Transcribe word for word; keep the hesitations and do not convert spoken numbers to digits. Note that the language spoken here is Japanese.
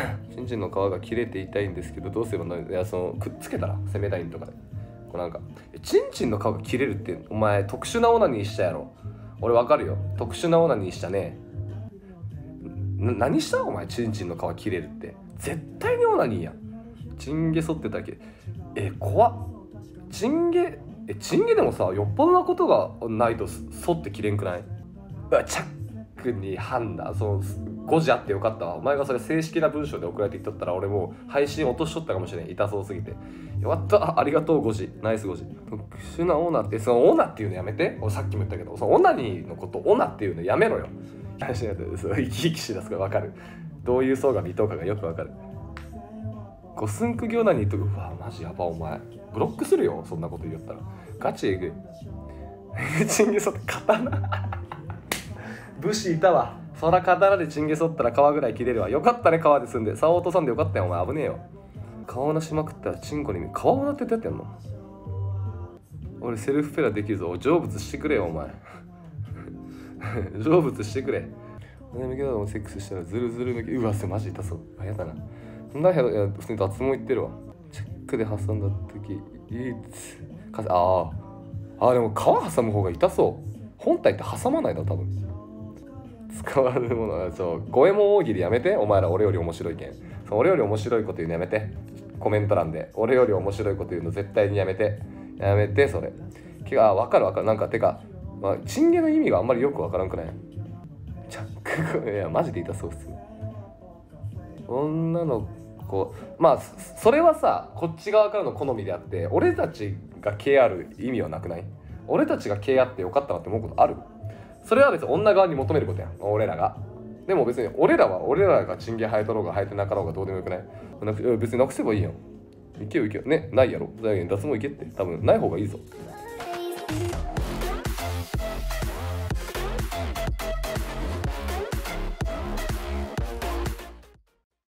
チンチンの皮が切れていたいんですけどどうすればいい？いや、そのくっつけたら攻めラインとかでこうなんかチンチンの皮が切れるってお前特殊なオナニーしたやろ。俺わかるよ、特殊なオナニーしたね。な何したお前、チンチンの皮切れるって絶対にオナニーやん。チンゲ剃ってただけえ怖っ。チンゲえチンゲでもさよっぽどなことがないと剃って切れんくない？うわチャックに判断そのごじあってよかったわ。お前がそれ正式な文章で送られてきとったら俺もう配信落としとったかもしれん。痛そうすぎて。よかった、あありがとうごじ、ナイスごじ。特殊なオナってそのオナっていうのやめて。俺さっきも言ったけどそのオナニーのことオナっていうのやめろよ。生き生きしだすから分かる。どういう層が見とうかがよく分かる。ゴスンクギョナニーとうわマジやばお前ブロックするよそんなこと言ったら。ガチえぐい。チンゲソって刀武士いたわ。そら刀でチンゲソったら皮ぐらい切れるわ。よかったね皮で済んで。竿落とさんでよかったよお前危ねえよ。皮オナしまくったらチンコに皮オナってどうやってやんの？俺セルフペラできるぞ。成仏してくれよお前成仏してくれ。悩みけどもセックスしたらズルズル抜け。うわそれマジ痛そう。あやだな。そんな部屋普通に脱毛行ってるわ。チェックで挟んだ時いつかあああでも皮挟む方が痛そう。本体って挟まないだ多分。使われるものはそう五右衛門大喜利やめて。お前ら俺より面白いけん。そう俺より面白いこと言うのやめて。コメント欄で俺より面白いこと言うの絶対にやめてやめて。それけあ分かる分かる。なんかてかまあチンゲの意味があんまりよく分からんくない？チャックいやマジで痛そうっす。女の子まあそれはさこっち側からの好みであって俺たちが毛ある意味はなくない？俺たちが毛あってよかったなって思うことある？それは別に女側に求めることやん俺らが。でも別に俺らは俺らがチンゲ生えとろうが生えてなかろうがどうでもよくない？なく別になくせばいいやん。いけよいけよねないやろ。脱毛いけって多分ない方がいいぞ。